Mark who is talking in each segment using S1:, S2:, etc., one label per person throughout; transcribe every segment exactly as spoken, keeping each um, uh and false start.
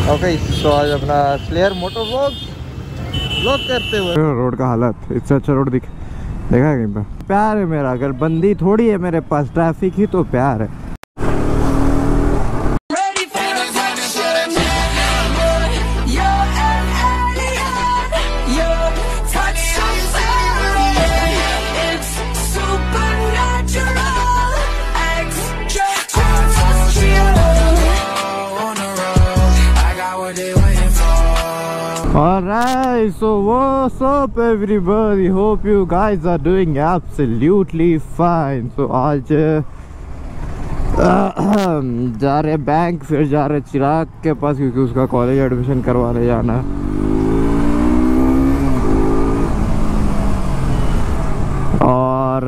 S1: Okay so आज अपना slayer moto vlog vlog करते हुए रोड का हालत इससे अच्छा रोड दिख देखा है कहीं पे। प्यार है मेरा, अगर बंदी थोड़ी है मेरे पास, ट्रैफिक ही तो प्यार है। Alright, so what's up everybody? Hope you guys are doing absolutely fine. So आज जा रहे बैंक, फिर जा रहे चिराग के पास क्योंकि उसका कॉलेज एडमिशन करवाने जाना है। और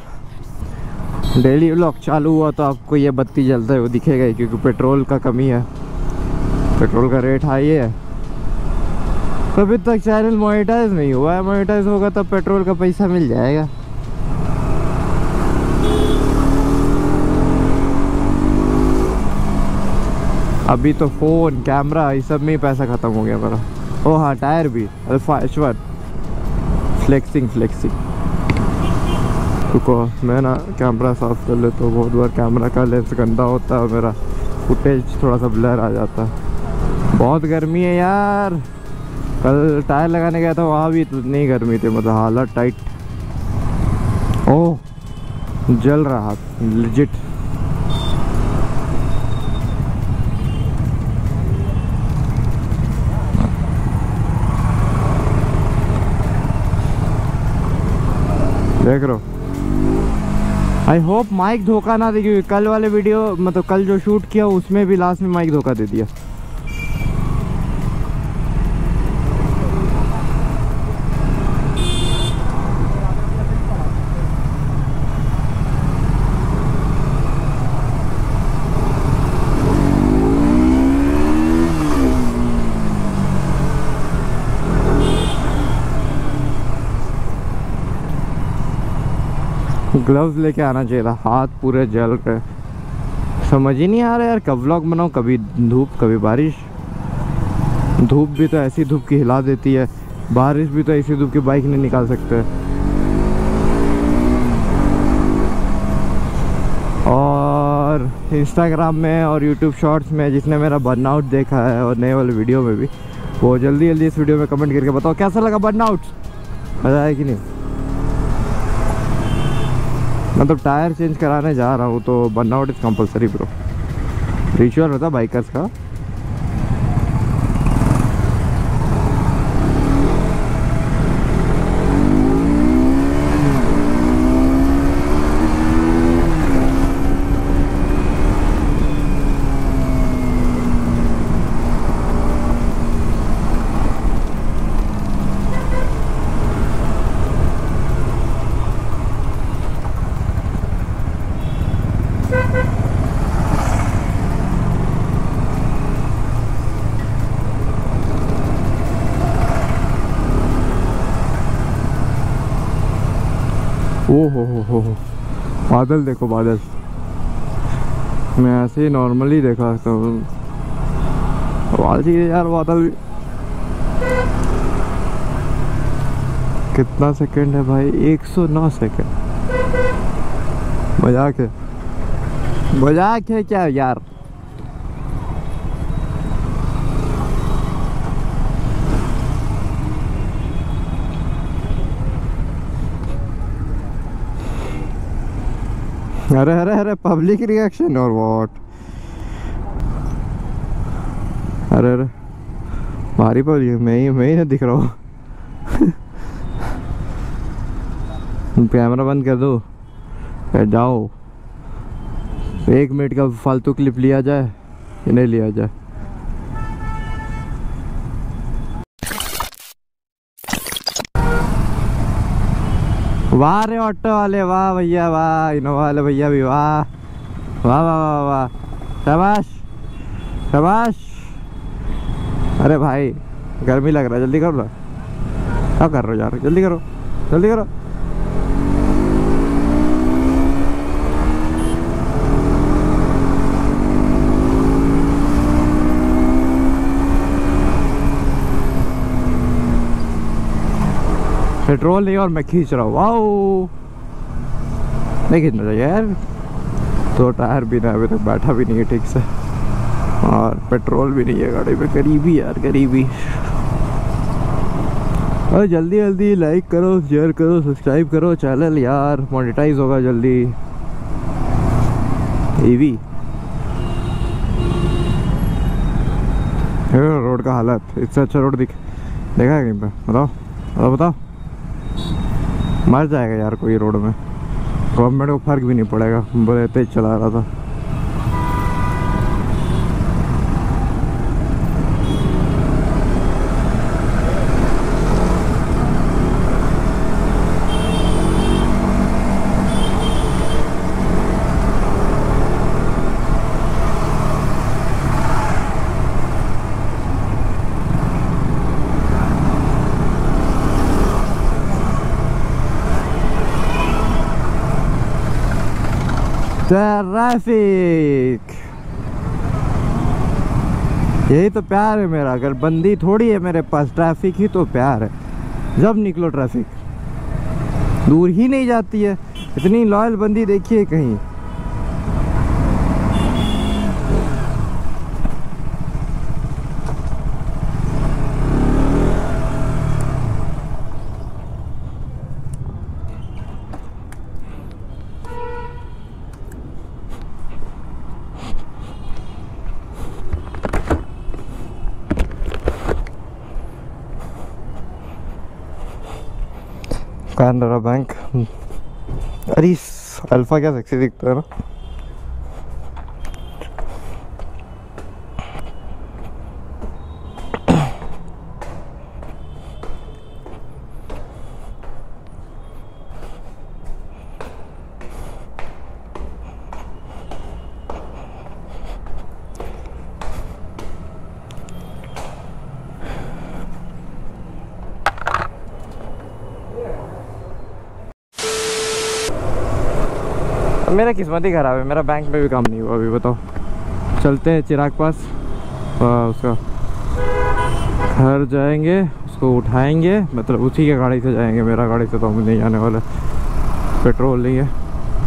S1: डेली व्लॉग चालू हुआ तो आपको ये बत्ती जलता है वो दिखेगा ही, क्योंकि पेट्रोल का कमी है, पेट्रोल का रेट हाई है। अभी तक चैनल मोनेटाइज नहीं हुआ है, मोनेटाइज होगा तब पेट्रोल का पैसा मिल जाएगा। अभी तो फोन, कैमरा, ये सब में ही पैसा खत्म हो गया मेरा। ओ हाँ, टायर भी alpha H one flexing flexing रुको मैं ना कैमरा साफ कर लेता हूँ। बहुत बार कैमरा का लेंस गंदा होता है, मेरा फुटेज थोड़ा सा ब्लर आ जाता है। बहुत गर्मी है यार, कल टायर लगाने गया था वहाँ भी इतनी गर्मी थी, मतलब हालत टाइट। ओह जल रहा लिजिट। देख रहे हो, आई होप माइक धोखा ना दे, क्योंकि कल वाले वीडियो मतलब कल जो शूट किया उसमें भी लास्ट में माइक धोखा दे दिया। ग्लव्स लेके आना चाहिए था, हाथ पूरे जल रहे। समझ ही नहीं आ रहा यार, कब व्लॉग बनाऊं, कभी धूप कभी बारिश। धूप भी तो ऐसी धूप की हिला देती है, बारिश भी तो ऐसी धूप की बाइक नहीं निकाल सकते। और इंस्टाग्राम में और यूट्यूब शॉर्ट्स में जिसने मेरा बर्नआउट देखा है और नए वाले वीडियो में भी, वो जल्दी जल्दी इस वीडियो में कमेंट करके बताओ कैसा लगा बर्नआउट, मजा आया कि नहीं। मतलब टायर चेंज कराने जा रहा हूँ तो burnout is compulsory bro, ritual होता बाइकर्स का। ओ हो हो हो हो बादल देखो, बादल मैं ऐसे ही नॉर्मली देखा तो आवाज ही यार। बादल भी कितना सेकंड है भाई, एक सौ नौ सेकंड। मजाक है, मजाक है क्या यार। अरे अरे अरे पब्लिक रिएक्शन और व्हाट। अरे अरे भारी पब्लिक, मैं ही मैं ही नहीं दिख रहा हूँ। कैमरा बंद कर दो, जाओ। एक मिनट का फालतू क्लिप लिया जाए कि नहीं लिया जाए। वाह रे ऑटो वाले, वाह भैया वाह, इनोवा वाले भैया भी वाह वाह वाह वाह वाह, शाबाश शाबाश। अरे भाई गर्मी लग रहा है, जल्दी करो ना, क्या कर रहे हो यार, जल्दी करो जल्दी करो। पेट्रोल नहीं और मैं खींच रहा हूँ। वाओ, नहीं खींचना चाहिए यार। दो टायर भी ना, अभी तक बैठा भी नहीं है ठीक से, और पेट्रोल भी नहीं है गाड़ी में। गरीबी यार, गरीबी। और जल्दी जल्दी लाइक करो, शेयर करो, सब्सक्राइब करो चैनल यार, मोनेटाइज होगा जल्दी। ईवी रोड का हालत, इससे अच्छा रोड दिख देखा है कहीं पे? बताओ बताओ बताओ। मर जाएगा यार कोई रोड में, गवर्नमेंट को फर्क भी नहीं पड़ेगा, बड़े तेज चला रहा था। ट्रैफिक, यही तो प्यार है मेरा। अगर बंदी थोड़ी है मेरे पास, ट्रैफिक ही तो प्यार है। जब निकलो ट्रैफिक दूर ही नहीं जाती है। इतनी लॉयल बंदी देखिए कहीं। कैनरा बैंक। अरे अल्फा क्या सेक्सी दिखता है ना। मेरा किस्मत ही खराब है, मेरा बैंक में भी काम नहीं हुआ अभी। बताओ, चलते हैं चिराग पास, उसका घर जाएंगे, उसको उठाएंगे, मतलब उसी के गाड़ी से जाएंगे। मेरा गाड़ी से तो हम नहीं जाने वाले, पेट्रोल नहीं है।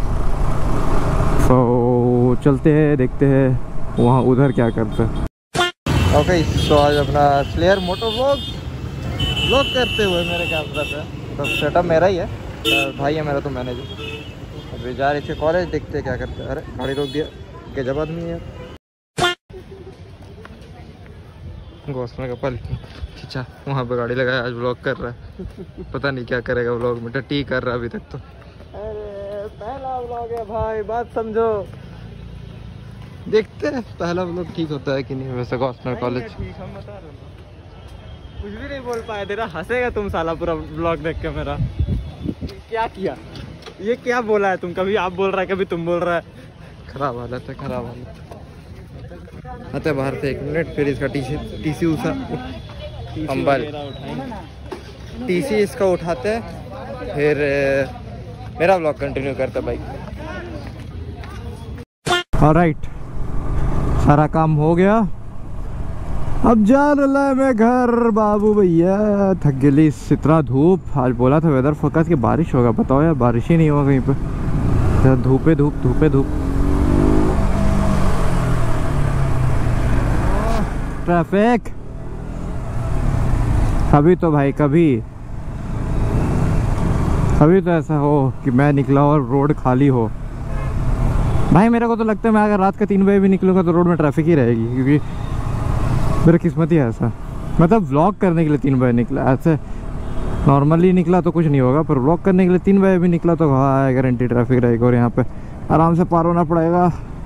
S1: तो चलते हैं, देखते हैं वहाँ उधर क्या करते हैं। ओके, तो आज अपना स्लेयर मोटो व्लॉग व्लॉग करते हुए मेरे कैमरा पे, तो सेटअप मेरा ही है, भाई है मेरा तो मैनेजर। अभी जा रहे थे कॉलेज, देखते क्या करते हैं। अरे गाड़ी रोक दिया, गजब आदमी है यार। घोसला का पल खींचा, वहाँ पे गाड़ी लगाया, आज व्लॉग कर रहा है। पता नहीं क्या करेगा व्लॉग में, टट्टी कर रहा है अभी तक तो। अरे पहला व्लॉग है भाई, बात समझो। देखते हैं पहला व्लॉग ठीक होता है कि नहीं। वैसे घोसला कॉलेज
S2: कुछ भी नहीं बोल पाया, तेरा हंसेगा तुम साला पूरा व्लॉग देख के। मेरा क्या किया, ये क्या बोला है तुम? कभी आप बोल रहा है, कभी तुम बोल रहा है।
S1: खराब हालत है, खराब हालत। आते बाहर से एक मिनट, फिर इसका टी सी टी सी उसा कंबल टी सी इसका उठाते हैं, फिर मेरा व्लॉग कंटिन्यू करते भाई। ऑलराइट, सारा काम हो गया, अब जान ला मैं घर। बाबू भैया थक गई, इतना धूप। आज बोला था वेदर फोरकास्ट की बारिश होगा, बताओ यार बारिश ही नहीं हुआ कहीं पे। धूपे धूप धूपे धूप। ट्रैफिक कभी तो भाई, कभी कभी तो ऐसा हो कि मैं निकला और रोड खाली हो। भाई मेरे को तो लगता है मैं अगर रात के तीन बजे भी निकलूंगा तो रोड में ट्रैफिक ही रहेगी, क्योंकि मेरा किस्मत ही है ऐसा। मतलब व्लॉग करने के लिए तीन बजे निकला, ऐसे नॉर्मली निकला तो कुछ नहीं होगा, पर व्लॉग करने के लिए तीन बजे भी निकला तो हाँ गारंटी ट्रैफिक रहेगा, और यहाँ पे आराम से पार होना पड़ेगा।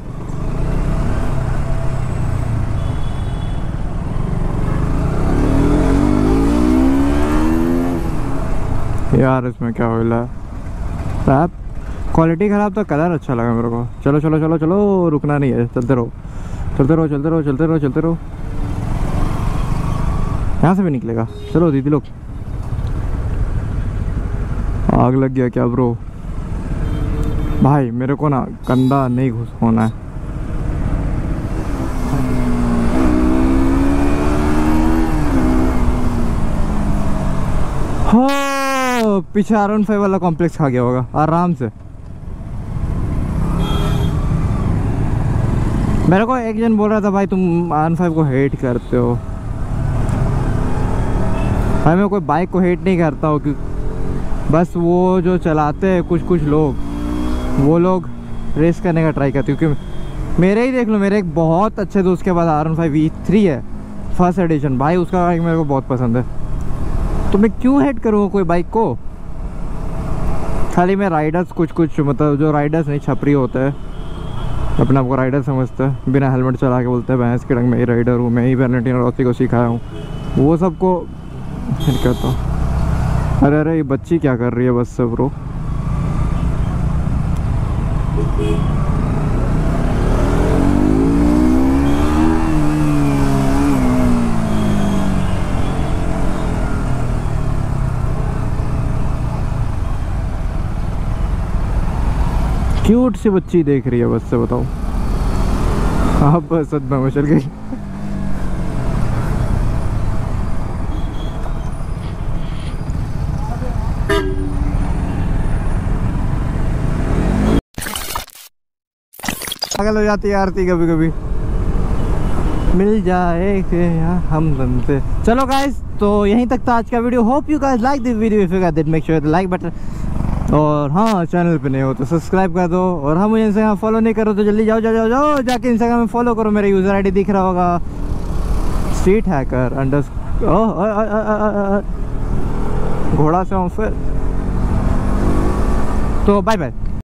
S1: यार इसमें क्या हो रहा है, क्वालिटी ख़राब था, कलर अच्छा लगा मेरे को। चलो चलो चलो चलो, रुकना नहीं है, चलते रहो चलते रहो चलते रहो चलते रहो चलते रहो। यहाँ से भी निकलेगा। चलो दीदी लोग, आग लग गया क्या ब्रो? भाई मेरे को ना कंधा नहीं घुस होना है। हो पीछे आर वन फाइव वाला कॉम्प्लेक्स खा गया होगा आराम से। मेरे को एक जन बोल रहा था भाई तुम आर वन फाइव को हेट करते हो। भाई मैं कोई बाइक को हेट नहीं करता हूँ, क्योंकि बस वो जो चलाते हैं कुछ कुछ लोग, वो लोग रेस करने का ट्राई करते हैं। क्योंकि मेरे ही देख लो, मेरे एक बहुत अच्छे दोस्त के पास R one five V three है फर्स्ट एडिशन। भाई उसका बाइक मेरे को बहुत पसंद है, तो मैं क्यों हेट करूँ कोई बाइक को। खाली मैं राइडर्स कुछ कुछ मतलब जो राइडर्स नहीं छपरी होते हैं, अपने आप को राइडर समझते हैं, बिना हेलमेट चला के बोलते हैं भैंस के रंग मैं ही राइडर हूँ, मैं ही वैलेंटिनो रॉसी को सिखाया हूँ, वो सबको कहता हूँ। अरे अरे ये बच्ची क्या कर रही है बस से ब्रो। क्यूट सी बच्ची देख रही है बस से, बताओ आप बस सदमा में चल गई। पागल हो जाती है आरती कभी कभी, मिल जाए हम बनते। चलो गाइस, तो यहीं तक था आज का video. Hope you guys like this video. If you guys did make sure the like button, और हाँ चैनल पे नहीं हो तो सब्सक्राइब कर दो, और हम मुझे इंस्टाग्राम फॉलो नहीं करो तो जल्दी जाओ जाओ जाओ जाओ जाके इंस्टाग्राम में फॉलो करो। मेरा यूज़र आईडी दिख रहा होगा, स्ट्रीट हैकर अंडर। घोड़ा से हूँ फिर, तो बाय बाय।